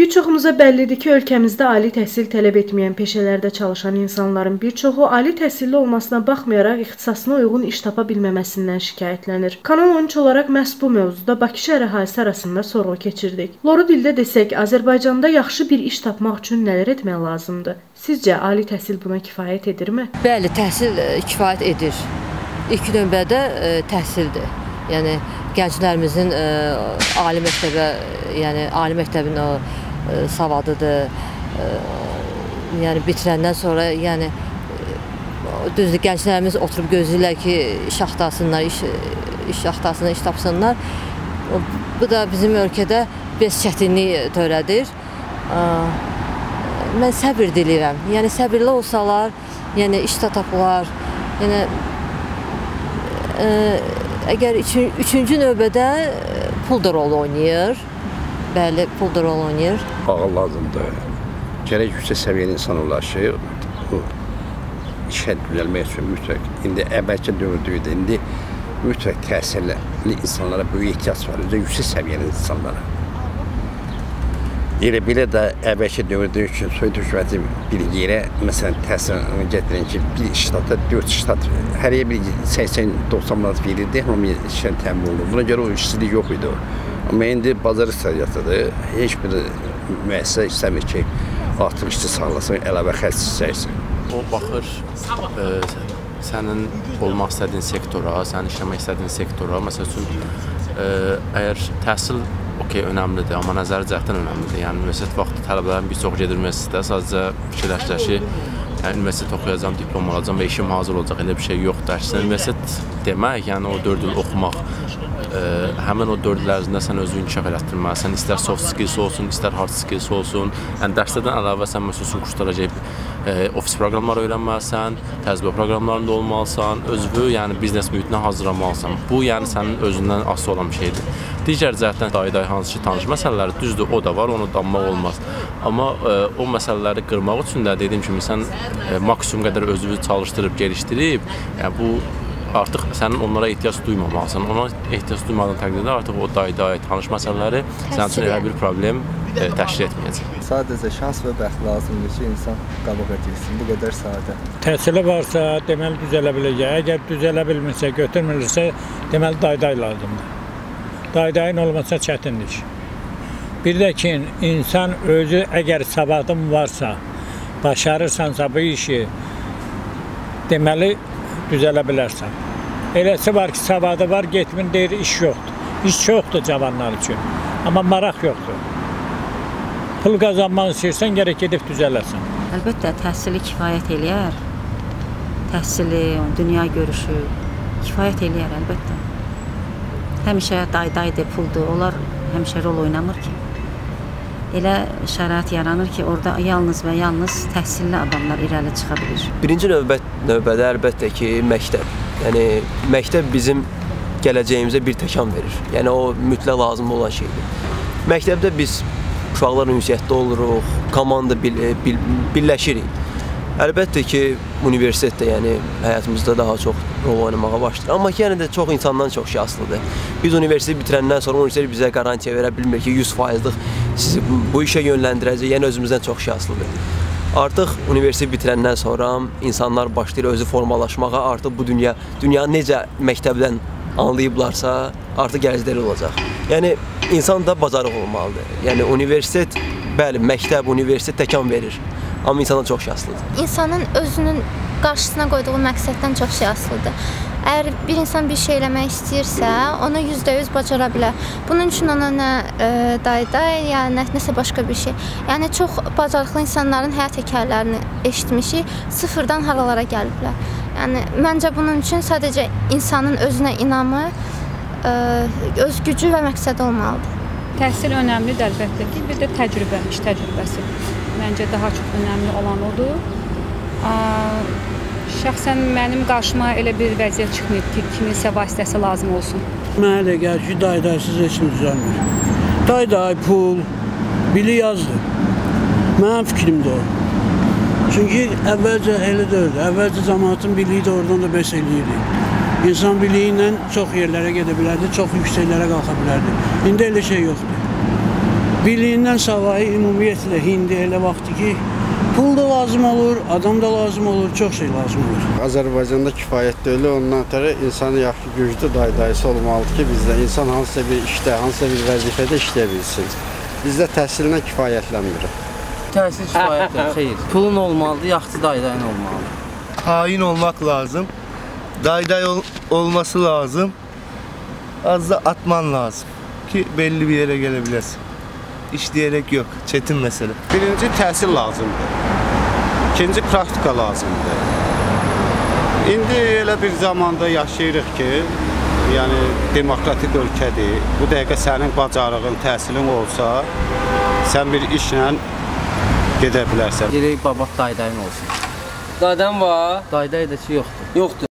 Bir çoxumuza bəllidir ki, ölkəmizdə ali təhsil tələb etməyən peşələrdə çalışan insanların bir çoxu ali təhsilli olmasına baxmayaraq ixtisasına uyğun iş tapa bilməməsindən şikayətlənir. Kanal 13 olaraq məhz bu mövzuda Bakı şəhər əhalisi arasında sorğu keçirdik. Loru dildə desək, Azərbaycanda yaxşı bir iş tapmaq üçün nələr etmək lazımdır? Sizcə ali təhsil buna kifayət edirmi? Bəli, təhsil kifayət edir. İlk növbədə təhsildir. Yəni gənclərimizin ali məktəbə, yəni ali məktəbin o savadıdır. Yəni bitirəndən sonra, yəni düzdür, gənclərimiz oturub gözləyirlər ki, iş axtarsınlar, iş tapsınlar. Bu da bizim ölkədə biraz çətinlik törədir. Mən səbir diləyirəm. Yəni səbirli olsalar, yəni iş də tapılar. Yəni əgər üçüncü növbədə pul da rol oynayır. Bəli, pul da rol oynayır. Ağıl lazımdır. Gərək yüksək səviyyəli insan olar ki, bu işə düzəlmək üçün mütləq. İndi əvvəlki dövrdür, indi mütləq təhsilli insanlara böyük ehtiyac var. Yüksək səviyyəli insanlara. Elə belə də əvvəlki dövrdə üçün Sovet hökuməti bir yerə, məsələn, təhsil gətirin ki, bir ştatda 4 ştat, hər yer bir 80-90 manat verirdi, hamıya işdən təmin olundu. Buna görə o işçilik yox idi. Amma indi bazar iqtisadiyyatıdır, heç bir müəssisə istəmir ki, artıq işçi sağlasın, əlavə xərc çəksin. O baxır sənin olmaq istədiyin sektora, sənin işləmək istədiyin sektora, məsəl üçün, əgər təhsil önəmlidir, amma nəzəri cəhətdən önəmlidir. Yəni, universitet vaxtı tələbələrin bir çox gedir universitetə, sadəcə fikirləşirlər ki, universitet oxuyacam, diplom alacam və işim hazır olacaq, elə bir şey yoxdur. Əksinə, universitet demək, yəni o 4 il oxumaq, həmin o 4 il ərzində sən özünü inkişaf elətdirməlisən, istər soft skills olsun, istər hard skills olsun. Yəni, dərslərdən əlavə sən məsələn kurslara gəlib ofis proqramları öyrənməlisən, təcrübə proqramlarında olmalısan, özünü, yəni biznes mühitinə hazırlamalısan. Bu, yəni sənin özündən asılı olan bir şeydir. Digər cəhətdən day-day hansı ki, tanış məsələləri düzdür, o da var, onu danmaq olmaz. Amma o məsələləri qırmaq üçün də dediyim kimi, sən maksimum qədər özünü çalışdırıb, gelişdirib, yəni bu artıq sənin onlara ehtiyac duymamalısan. Ona ehtiyac duymadığın təqdirdə artıq o day-day tanış məsələləri sənin üçün elə bir problem təşkil etməyəcək. Sadəcə şans və bəxt lazımdır ki, insan qabağa getsin. Bu qədər sadə. Təhsili varsa, deməli düzələ biləcək. Əgər düzələ bilmirsə, götürmürsə, deməli day-day lazımdır. Day-dayın olmasa çətinlik. Bir də ki, insan özü əgər savadın varsa, başarırsansa bu işi, deməli düzələ bilərsən. Eləsi var ki, savadı var, getmin deyir, iş yoxdur. İş çoxdur cavanlar üçün, amma maraq yoxdur. Pul qazanmaq istəyirsən, gərək gedib düzələsən. Əlbəttə, təhsili kifayət eləyər. Təhsili, dünya görüşü kifayət eləyər, əlbəttə. Həmişə day-daydır, puldur, onlar həmişə rol oynamır ki. Elə şərait yaranır ki, orada yalnız və yalnız təhsilli adamlar irəli çıxa bilir. Birinci növbədə əlbəttə ki, məktəb. Yəni, məktəb bizim gələcəyimizə bir təkan verir. Yəni, o mütləq lazım olan şeydir. Məktəbdə biz uşaqlar ünsiyyətdə oluruq, komanda birləşirik. Əlbəttə ki, universitet də yəni, həyatımızda daha çox rol oynamağa başlayır. Amma ki, yəni də çox insandan çox şey asılıdır. Biz universiteti bitirəndən sonra universitet bizə qarantiya verə bilmir ki, 100%'lıq sizi bu işə yönləndirəcək, yəni özümüzdən çox şey asılıdır. Artıq universitet bitirəndən sonra insanlar başlayır özü formalaşmağa, artıq bu dünyanı necə məktəbdən anlayıblarsa, artıq gələcəkləri olacaq. Yəni, insan da bacarıq olmalıdır. Yəni, universitet, bəli, məktəb, universitet təkan verir. Amma insandan çox şey asılıdır. İnsanın özünün qarşısına qoyduğu məqsəddən çox şey asılıdır. Əgər bir insan bir şey eləmək istəyirsə, onu %100 bacara bilər. Bunun üçün ona nə day-day, ya nəsə başqa bir şey. Yəni, çox bacarıqlı insanların həyat hekayələrini eşitmişik, sıfırdan haralara gəliblər. Yəni, məncə bunun üçün sadəcə insanın özünə inamı, öz gücü və məqsədi olmalıdır. Təhsil önəmlidir əlbəttə ki, bir də təcrübə, iş təcrübəsi. Məncə daha çox önəmli olan odur. Şəxsən mənim qarşıma elə bir vəziyyət çıxmayıb ki, kiminsə vasitəsi lazım olsun. Mənə də gəlir ki, day-daysız heç mi düzəlmir. Day-day, pul, bili yazdır. Mənim fikrim də o. Çünki əvvəlcə elə deyildi. Əvvəlcə cəmaatın biliyi də oradan da bəs eləyirdi. İnsan biliyi ilə çox yerlərə gedə bilərdi, çox yüksəklərə qalxa bilərdi. İndi elə şey yoxdur. Biliyindən savayı ümumiyyətlə indi elə vaxtı ki, pul da lazım olur, adam da lazım olur, çox şey lazım olur. Azərbaycanda kifayət deyil, ondan ötürü insanın yaxşı güclü dayısı olmalıdır ki, bizdə insan hansısa bir işdə, hansısa bir vəzifədə işləyə bilsin. Bizdə təhsillə kifayətlənmirik. Təhsil kifayətdir, xeyr. Pulun olmalıdır, yaxşı dayın olmalıdır. Hain olmaq lazım, dayday olması lazım, az da atman lazım ki belli bir yere gelebilesin. İşleyerek yok, çetin mesele. Birinci təhsil lazımdır, ikinci praktika lazımdır. İndi elə bir zamanda yaşayırıq ki, yəni demokratik ölkədir. Bu dəqiqə sənin bacarığın, təhsilin olsa, sən bir işlə gedə bilərsən. Gerək babat daydayın olsun. Daydan var, dayday da ki yoxdur. Yoxdur.